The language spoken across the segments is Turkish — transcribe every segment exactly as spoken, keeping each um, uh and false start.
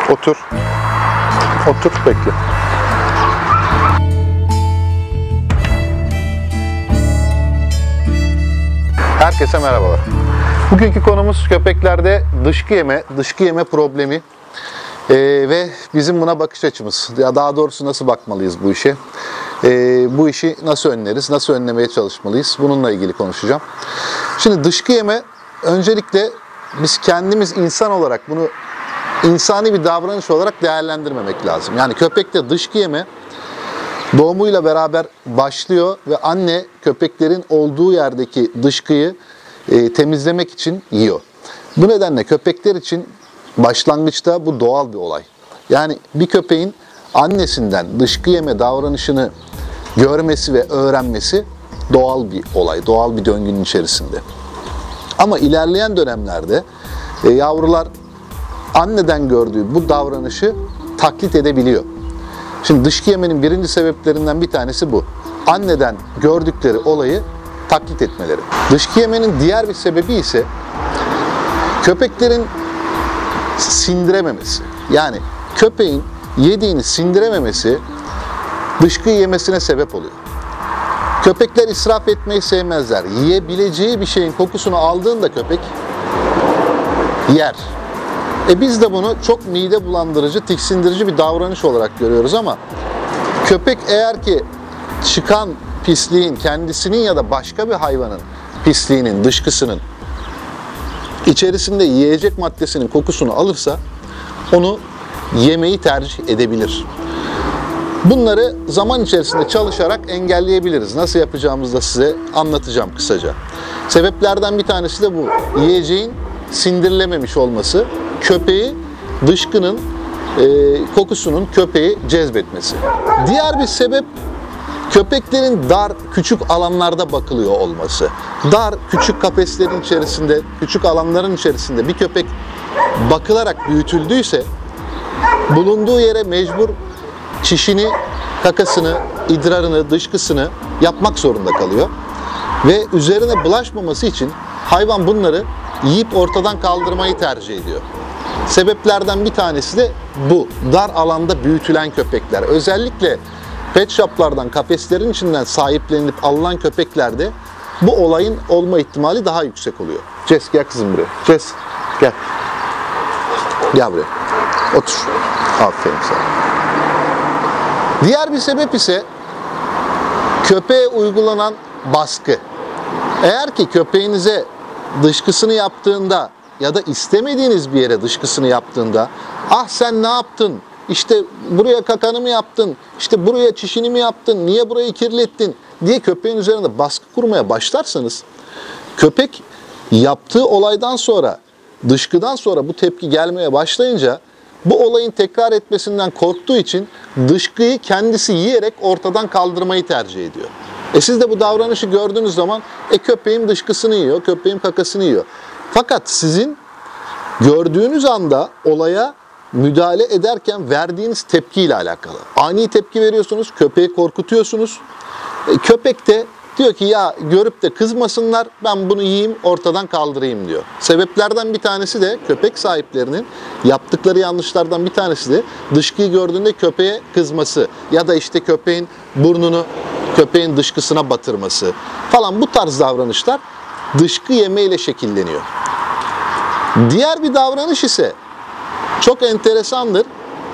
Otur. Otur, bekle. Herkese merhabalar. Bugünkü konumuz köpeklerde dışkı yeme, dışkı yeme problemi ee, ve bizim buna bakış açımız. Ya daha doğrusu nasıl bakmalıyız bu işe? Ee, bu işi nasıl önleriz, nasıl önlemeye çalışmalıyız? Bununla ilgili konuşacağım. Şimdi dışkı yeme, öncelikle biz kendimiz insan olarak bunu insani bir davranış olarak değerlendirmemek lazım. Yani köpekte dışkı yeme doğumuyla beraber başlıyor ve anne köpeklerin olduğu yerdeki dışkıyı e, temizlemek için yiyor. Bu nedenle köpekler için başlangıçta bu doğal bir olay. Yani bir köpeğin annesinden dışkı yeme davranışını görmesi ve öğrenmesi doğal bir olay, doğal bir döngünün içerisinde. Ama ilerleyen dönemlerde e, yavrular anneden gördüğü bu davranışı taklit edebiliyor. Şimdi dışkı yemenin birinci sebeplerinden bir tanesi bu. Anneden gördükleri olayı taklit etmeleri. Dışkı yemenin diğer bir sebebi ise köpeklerin sindirememesi. Yani köpeğin yediğini sindirememesi dışkı yemesine sebep oluyor. Köpekler israf etmeyi sevmezler. Yiyebileceği bir şeyin kokusunu aldığında köpek yer. E biz de bunu çok mide bulandırıcı, tiksindirici bir davranış olarak görüyoruz ama köpek eğer ki çıkan pisliğin kendisinin ya da başka bir hayvanın pisliğinin, dışkısının içerisinde yiyecek maddesinin kokusunu alırsa onu yemeyi tercih edebilir. Bunları zaman içerisinde çalışarak engelleyebiliriz. Nasıl yapacağımızı da size anlatacağım kısaca. Sebeplerden bir tanesi de bu. Yiyeceğin sindirilememiş olması, köpeği dışkının e, kokusunun köpeği cezbetmesi. Diğer bir sebep köpeklerin dar, küçük alanlarda bakılıyor olması. Dar, küçük kafeslerin içerisinde, küçük alanların içerisinde bir köpek bakılarak büyütüldüyse bulunduğu yere mecbur çişini, kakasını, idrarını, dışkısını yapmak zorunda kalıyor. Ve üzerine bulaşmaması için hayvan bunları yiyip ortadan kaldırmayı tercih ediyor. Sebeplerden bir tanesi de bu. Dar alanda büyütülen köpekler. Özellikle pet shoplardan, kafeslerin içinden sahiplenilip alınan köpeklerde bu olayın olma ihtimali daha yüksek oluyor. Jess gel kızım buraya. Jess gel. Gel buraya. Otur. Aferin sana. Diğer bir sebep ise köpeğe uygulanan baskı. Eğer ki köpeğinize dışkısını yaptığında ya da istemediğiniz bir yere dışkısını yaptığında, ah sen ne yaptın, işte buraya kakanı mı yaptın, işte buraya çişini mi yaptın, niye burayı kirlettin diye köpeğin üzerinde baskı kurmaya başlarsanız, köpek yaptığı olaydan sonra, dışkıdan sonra bu tepki gelmeye başlayınca bu olayın tekrar etmesinden korktuğu için dışkıyı kendisi yiyerek ortadan kaldırmayı tercih ediyor. E siz de bu davranışı gördüğünüz zaman e köpeğim dışkısını yiyor, köpeğim kakasını yiyor. Fakat sizin gördüğünüz anda olaya müdahale ederken verdiğiniz tepkiyle alakalı. Ani tepki veriyorsunuz, köpeği korkutuyorsunuz. E köpek de diyor ki ya görüp de kızmasınlar, ben bunu yiyeyim, ortadan kaldırayım diyor. Sebeplerden bir tanesi de köpek sahiplerinin yaptıkları yanlışlardan bir tanesi de dışkıyı gördüğünde köpeğe kızması ya da işte köpeğin burnunu köpeğin dışkısına batırması falan, bu tarz davranışlar dışkı yeme ile şekilleniyor. Diğer bir davranış ise çok enteresandır.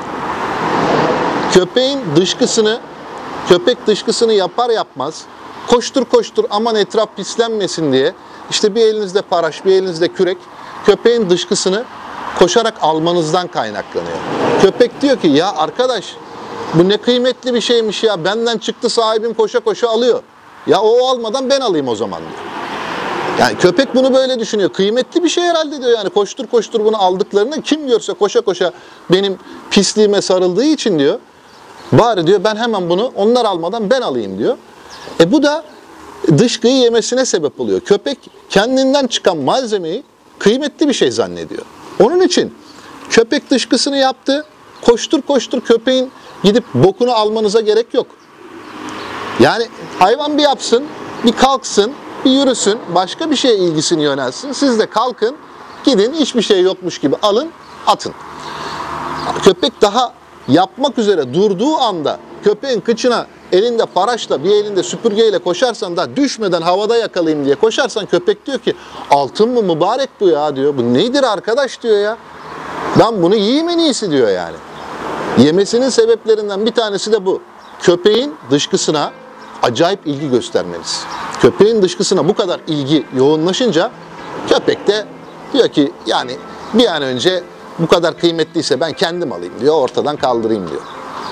Köpeğin dışkısını, köpek dışkısını yapar yapmaz koştur koştur aman etraf pislenmesin diye işte bir elinizde paraş, bir elinizde kürek köpeğin dışkısını koşarak almanızdan kaynaklanıyor. Köpek diyor ki ya arkadaş bu ne kıymetli bir şeymiş ya, benden çıktı sahibim koşa koşa alıyor. Ya o almadan ben alayım o zaman diyor. Yani köpek bunu böyle düşünüyor. Kıymetli bir şey herhalde diyor, yani koştur koştur bunu aldıklarını kim görse koşa koşa benim pisliğime sarıldığı için diyor. Bari diyor ben hemen bunu onlar almadan ben alayım diyor. E bu da dışkıyı yemesine sebep oluyor. Köpek kendinden çıkan malzemeyi kıymetli bir şey zannediyor. Onun için köpek dışkısını yaptı. Koştur koştur köpeğin gidip bokunu almanıza gerek yok. Yani hayvan bir yapsın, bir kalksın, bir yürüsün, başka bir şeye ilgisini yönelsin. Siz de kalkın, gidin hiçbir şey yokmuş gibi alın, atın. Köpek daha yapmak üzere durduğu anda köpeğin kıçına elinde paraşla, bir elinde süpürgeyle koşarsan da düşmeden havada yakalayayım diye koşarsan köpek diyor ki altın mı mübarek bu ya diyor. Bu nedir arkadaş diyor ya. Ben bunu yiyeyim en iyisi diyor yani. Yemesinin sebeplerinden bir tanesi de bu. Köpeğin dışkısına acayip ilgi göstermeniz. Köpeğin dışkısına bu kadar ilgi yoğunlaşınca köpek de diyor ki yani bir an önce bu kadar kıymetliyse ben kendim alayım diyor, ortadan kaldırayım diyor.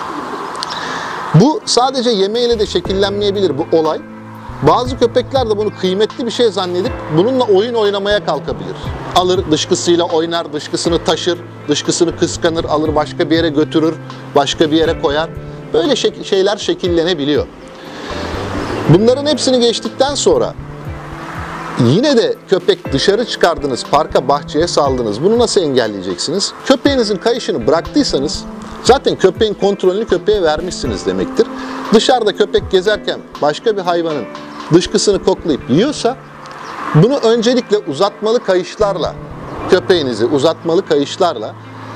Bu sadece yemeğiyle de şekillenmeyebilir bu olay. Bazı köpekler de bunu kıymetli bir şey zannedip bununla oyun oynamaya kalkabilir. Alır dışkısıyla oynar, dışkısını taşır, dışkısını kıskanır, alır başka bir yere götürür, başka bir yere koyar. Böyle şek- şeyler şekillenebiliyor. Bunların hepsini geçtikten sonra yine de köpek dışarı çıkardınız, parka, bahçeye saldınız. Bunu nasıl engelleyeceksiniz? Köpeğinizin kayışını bıraktıysanız zaten köpeğin kontrolünü köpeğe vermişsiniz demektir. Dışarıda köpek gezerken başka bir hayvanın dışkısını koklayıp yiyorsa bunu öncelikle uzatmalı kayışlarla, köpeğinizi uzatmalı kayışlarla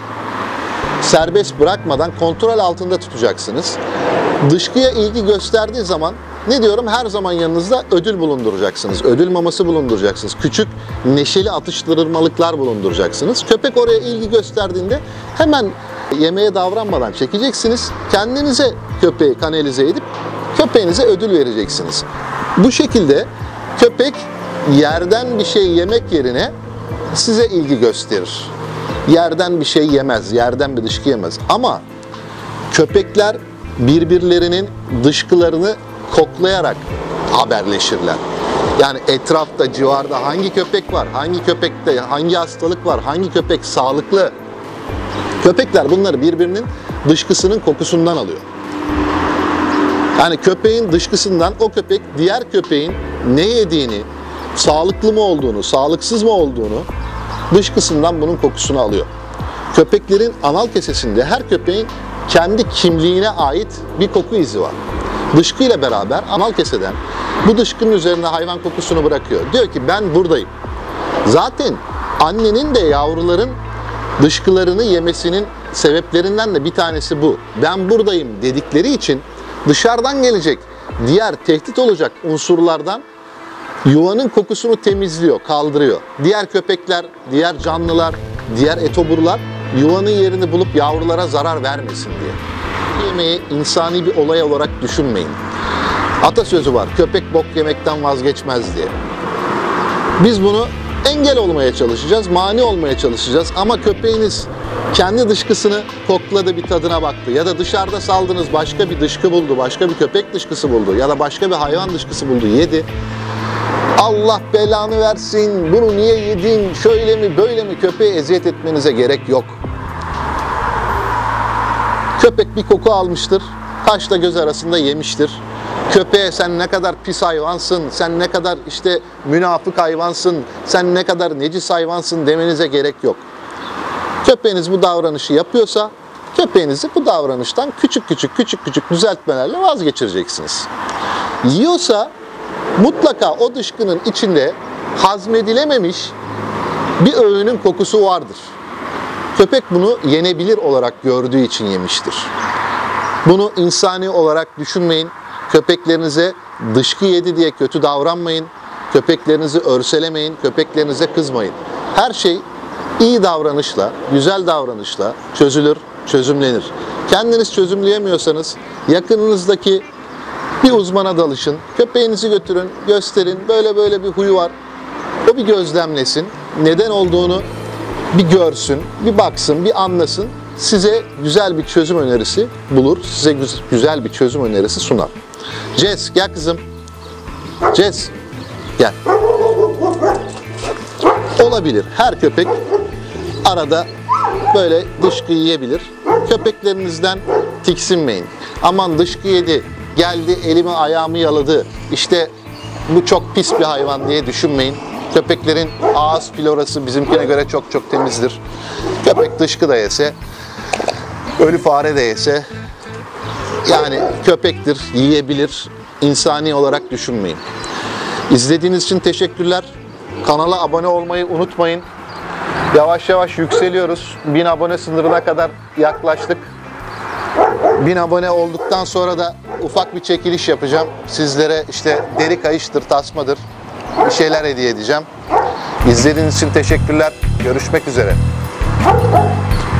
serbest bırakmadan kontrol altında tutacaksınız. Dışkıya ilgi gösterdiği zaman ne diyorum, her zaman yanınızda ödül bulunduracaksınız. Ödül maması bulunduracaksınız. Küçük neşeli atıştırmalıklar bulunduracaksınız. Köpek oraya ilgi gösterdiğinde hemen yemeğe davranmadan çekeceksiniz. Kendinize köpeği kanalize edip köpeğinize ödül vereceksiniz. Bu şekilde köpek yerden bir şey yemek yerine size ilgi gösterir. Yerden bir şey yemez, yerden bir dışkı yemez. Ama köpekler birbirlerinin dışkılarını koklayarak haberleşirler. Yani etrafta, civarda hangi köpek var, hangi köpekte hangi hastalık var, hangi köpek sağlıklı. Köpekler bunları birbirinin dışkısının kokusundan alıyor. Yani köpeğin dışkısından o köpek diğer köpeğin ne yediğini, sağlıklı mı olduğunu, sağlıksız mı olduğunu dışkısından bunun kokusunu alıyor. Köpeklerin anal kesesinde her köpeğin kendi kimliğine ait bir koku izi var. Dışkıyla beraber anal keseden bu dışkının üzerine hayvan kokusunu bırakıyor. Diyor ki ben buradayım. Zaten annenin de yavruların dışkılarını yemesinin sebeplerinden de bir tanesi bu. Ben buradayım dedikleri için dışarıdan gelecek diğer tehdit olacak unsurlardan yuvanın kokusunu temizliyor, kaldırıyor. Diğer köpekler, diğer canlılar, diğer etoburlar yuvanın yerini bulup yavrulara zarar vermesin diye. Yemeği insani bir olay olarak düşünmeyin. Atasözü var, köpek bok yemekten vazgeçmez diye. Biz bunu engel olmaya çalışacağız, mani olmaya çalışacağız ama köpeğiniz kendi dışkısını kokladı, bir tadına baktı ya da dışarıda saldınız, başka bir dışkı buldu, başka bir köpek dışkısı buldu ya da başka bir hayvan dışkısı buldu, yedi. Allah belanı versin, bunu niye yedin, şöyle mi böyle mi, köpeğe eziyet etmenize gerek yok. Köpek bir koku almıştır, kaşla göz arasında yemiştir. Köpeğe sen ne kadar pis hayvansın, sen ne kadar işte münafık hayvansın, sen ne kadar necis hayvansın demenize gerek yok. Köpeğiniz bu davranışı yapıyorsa, köpeğinizi bu davranıştan küçük küçük küçük küçük düzeltmelerle vazgeçireceksiniz. Yiyorsa mutlaka o dışkının içinde hazmedilememiş bir öğünün kokusu vardır. Köpek bunu yenebilir olarak gördüğü için yemiştir. Bunu insani olarak düşünmeyin. Köpeklerinize dışkı yedi diye kötü davranmayın. Köpeklerinizi örselemeyin. Köpeklerinize kızmayın. Her şey iyi davranışla, güzel davranışla çözülür, çözümlenir. Kendiniz çözümleyemiyorsanız yakınınızdaki bir uzmana danışın. Köpeğinizi götürün, gösterin. Böyle böyle bir huyu var. O bir gözlemlesin. Neden olduğunu bir görsün, bir baksın, bir anlasın. Size güzel bir çözüm önerisi bulur. Size güzel bir çözüm önerisi sunar. Jess, gel kızım. Jess, gel. Olabilir. Her köpek arada böyle dışkı yiyebilir. Köpeklerinizden tiksinmeyin. Aman dışkı yedi, geldi elimi ayağımı yaladı, İşte bu çok pis bir hayvan diye düşünmeyin. Köpeklerin ağız florası bizimkine göre çok çok temizdir. Köpek dışkı da yese, ölü fare de yese, yani köpektir, yiyebilir. İnsani olarak düşünmeyin. İzlediğiniz için teşekkürler. Kanala abone olmayı unutmayın. Yavaş yavaş yükseliyoruz. bin abone sınırına kadar yaklaştık. bin abone olduktan sonra da ufak bir çekiliş yapacağım. Sizlere işte deri kayıştır, tasmadır, bir şeyler hediye edeceğim. İzlediğiniz için teşekkürler. Görüşmek üzere.